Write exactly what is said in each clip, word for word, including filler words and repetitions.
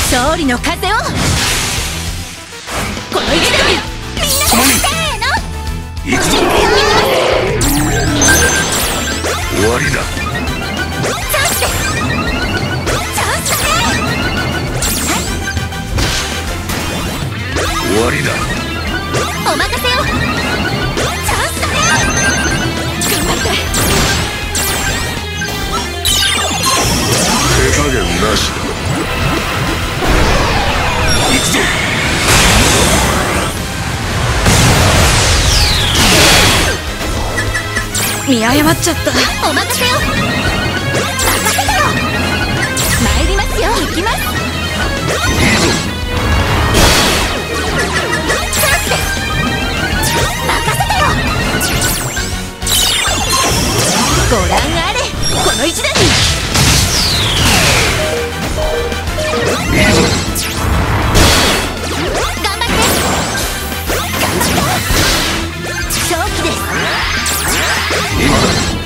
勝利の風をこの一打でみんなでせーの行くぞ。 終わりだ。 チャンスです。チャンスだね。 終わりだ。 お任せよ。チャンスだね。頑張って。 手加減なしだ。行くぞ。 見誤っちゃった。お任せよ。任せてよ。参りますよ。行きます。 いいぞ。 チャンスです。任せてよ。ご覧あれ、この一打に。 いいぞ。 頑張って。頑張って。勝機です。 今だ。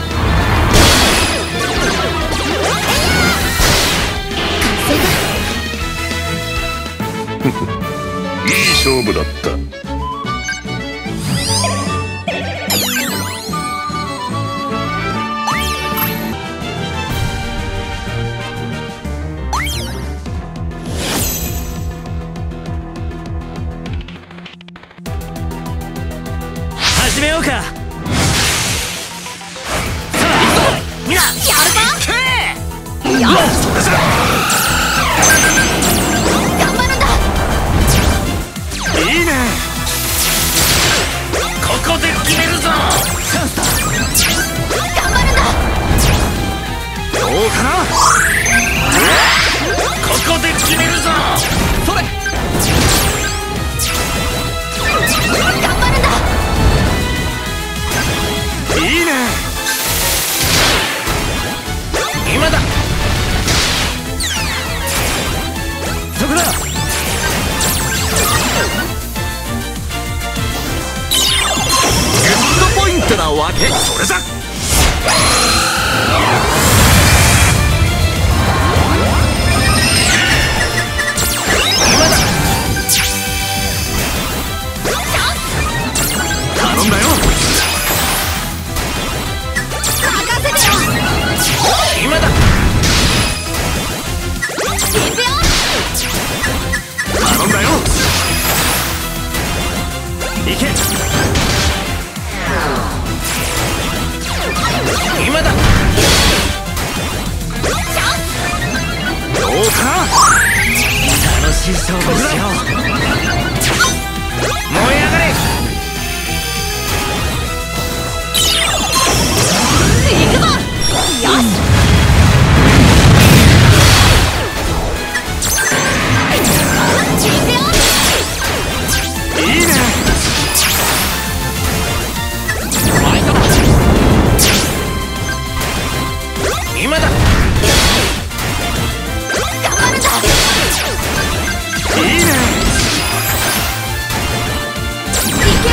いい勝負だった。 始めようか。みんなやるぞ。よっ、それじゃ頑張るんだ。 いいね。ここで決めるぞ。チャンスだ。 頑張るんだ。 どうかな。ここで決めるぞ。それ。 頑張るんだ。 いいね。今だ。そこだ。ゲットポイントなわけ。それじゃ。今だ。頼んだよ。 任せてよ。 今だ。 行くよ。 頼んだよ。行け。今だ。どうかな。楽しい勝負しよう。燃え上がれ。 行くぞ。よし。行くよ。 いいね。今だ。 頑張るんだ。 いいね。 行け。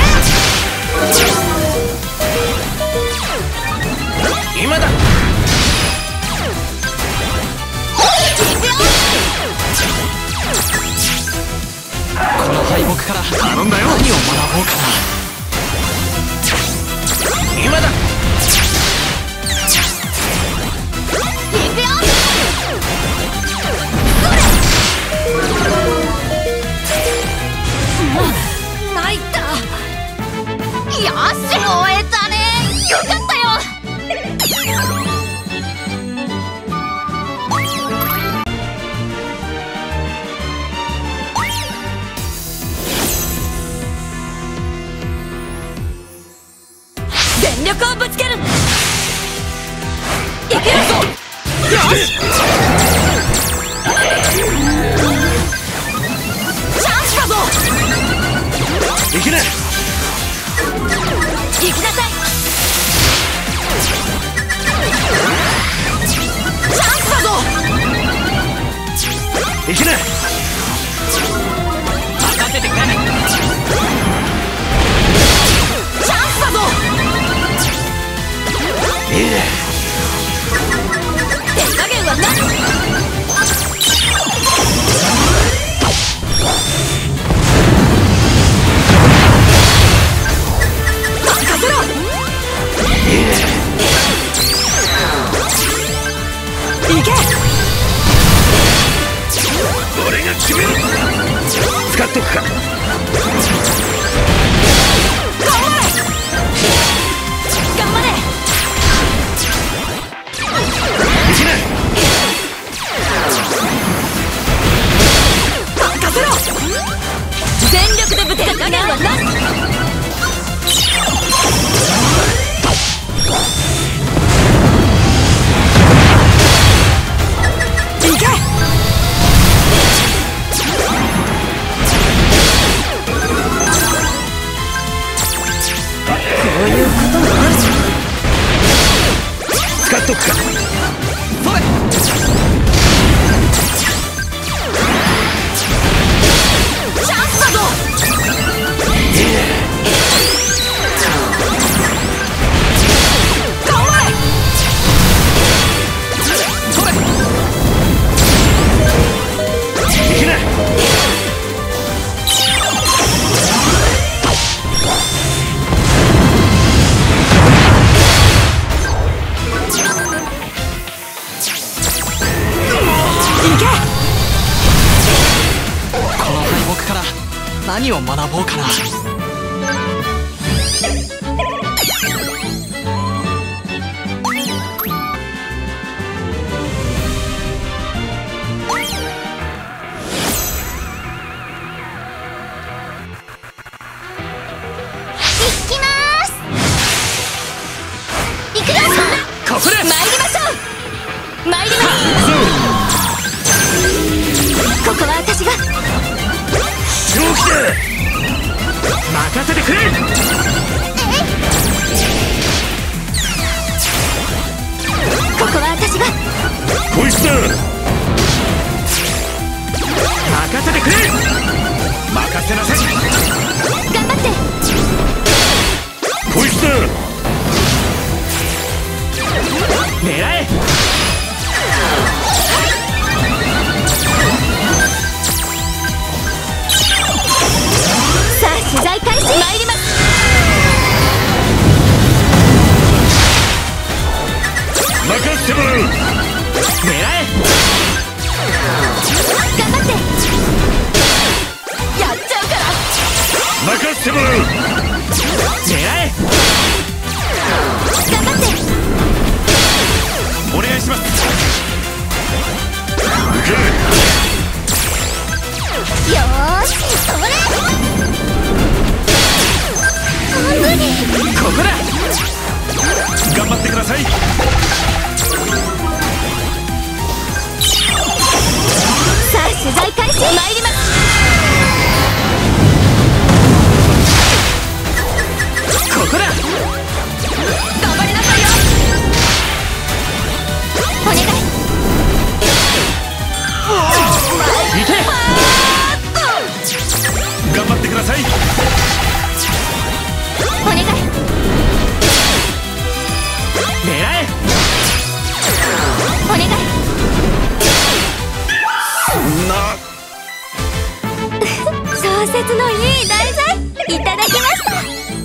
今だ。 行くよ。 この敗北から頼んだよ。何を学ぼうかな。今だ。 行くよ。もう参った。よし、終えたね。よかったよ。全力をぶつける。いけるぞ。よし。チャンスだぞ。 いけね。 行きなさい。チャンスだぞ。 いけね。任せてくれ。 チャンスだぞ。 いいね。 手加減はなし。 っとくか。 頑張れ。 いけない。 任せろ。全力でぶつかってやるな。いけ。こういうこともあるじゃん。 使っとくか。 それ。チャンスだぞ。頑張れ。それ。 いけない。 何を学ぼうかな。 ここで参りましょう。参ります。ここは私が。 正気だ。任せてくれ。 ここは私が。 こいつだ。 任せてくれ。任せなさい。 頑張って。 こいつだ。 狙え。 さあ取材開始。参ります。 任せてもらう。 狙え。 頑張って。やっちゃうから。 任せてもらう。 狙え。 頑張って。 お願いします。 行け。 よーし、それ。無理。 ここだ。頑張ってください。 さあ取材開始。参ります。 ここだ。 頑張りなさいよ。お願い。 いけ。頑張ってください。 お願い。 狙え。 お願い。 そんな。 小説のいい題材いただきました。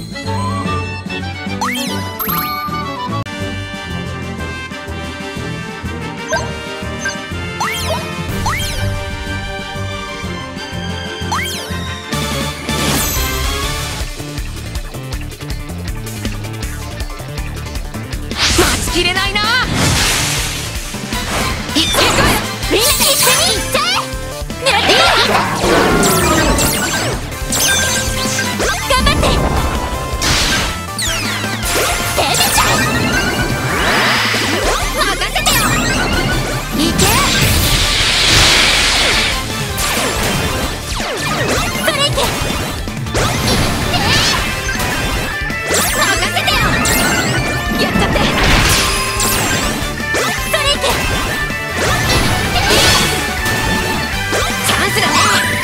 待ちきれないな。いってこい。みんなで一緒に行っちゃえ。狙っていいよ。頑張って。テレちゃん任せてよ。いけ。それいけ。任せてよ。やっちゃって。それいけ。チャンスだね。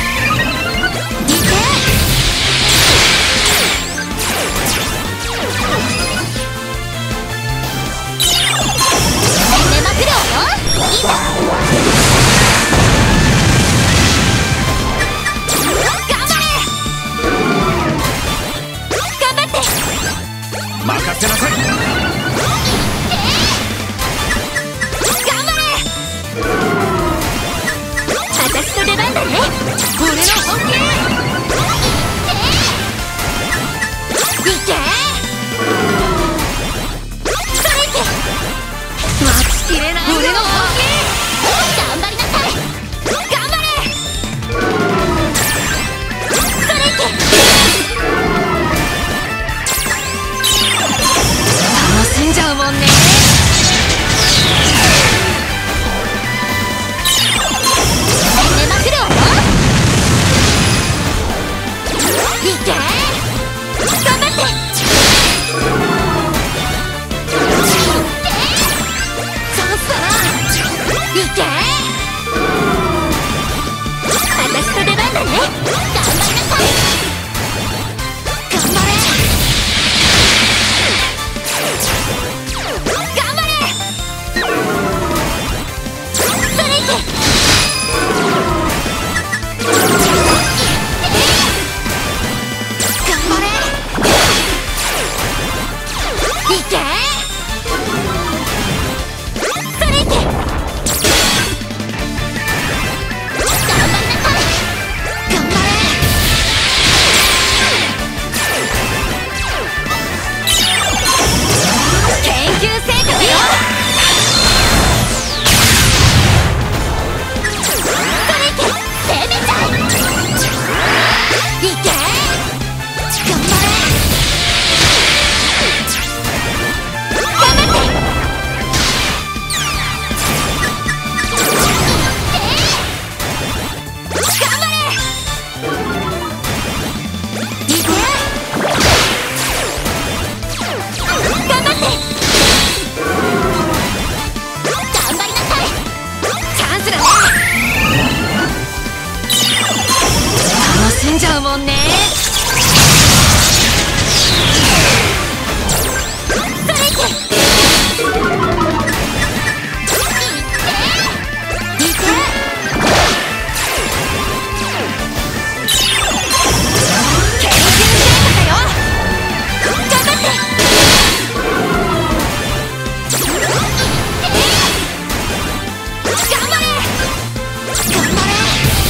けそれいけ頑張りなさい頑張れ研究成果だよそれいけ攻めちゃえいけ頑張れ楽しんじゃうもんねそれいけいけ研究成果だよ頑張って頑張れ頑張れ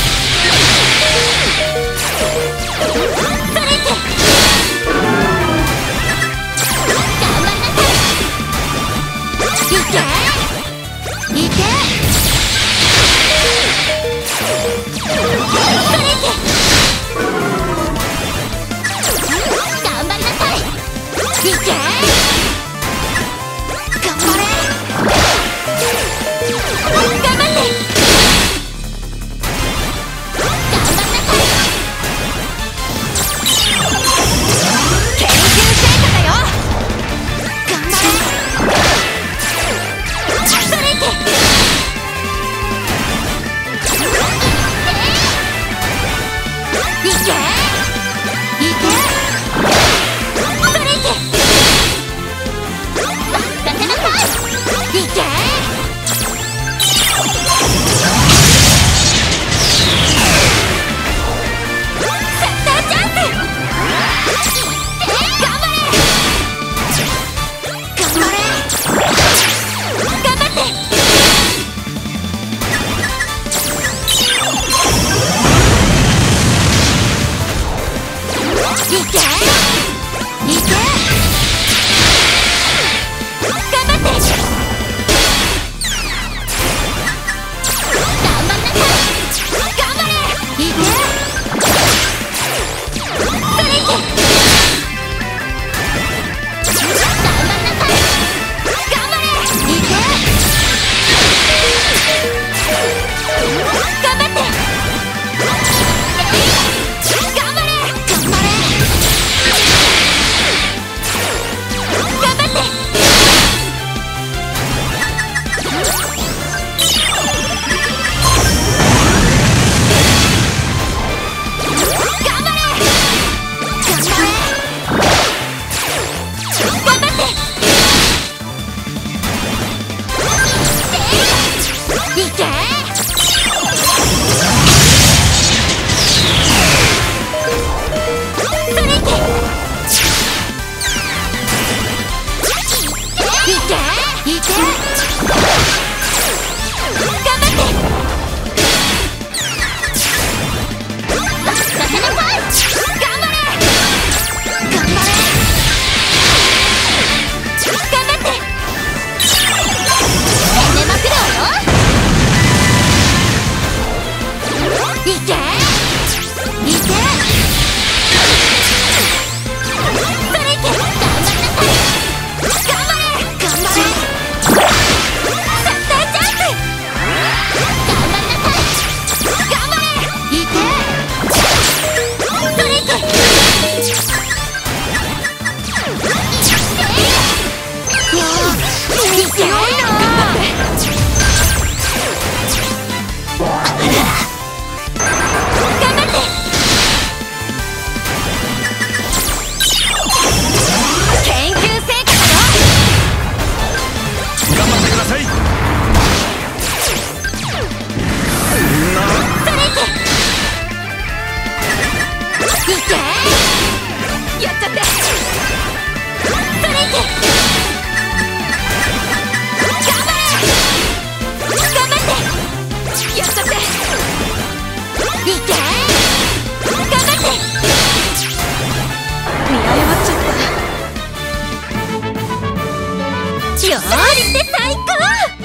いけ頑張りなさいいけ頑張れ頑張って頑張りなさい研究成果だよ頑張れそれいけいけいけそれいけ任せなさいいけセッターチャンス頑張れ頑張れ頑張っていけいけ頑張って頑張りなさい頑張れいけそれいけ頑張りなさい頑張れいけ頑張って頑張れ頑張れ頑張って頑張れ頑張れ頑張っていけそれいけいけいけ頑張って任せなさい頑張れ頑張れ頑張って攻めまくるわよいけいけそれいけ頑張りなさい頑張れ頑張れ料理って最高。